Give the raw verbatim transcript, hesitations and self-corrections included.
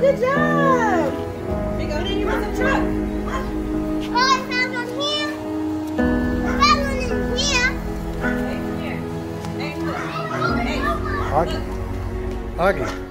good job. Here you go, then you run the truck. Oh, I found one here. I found one in here. Hey, come here. Hey, look. Hey, Augie. Augie.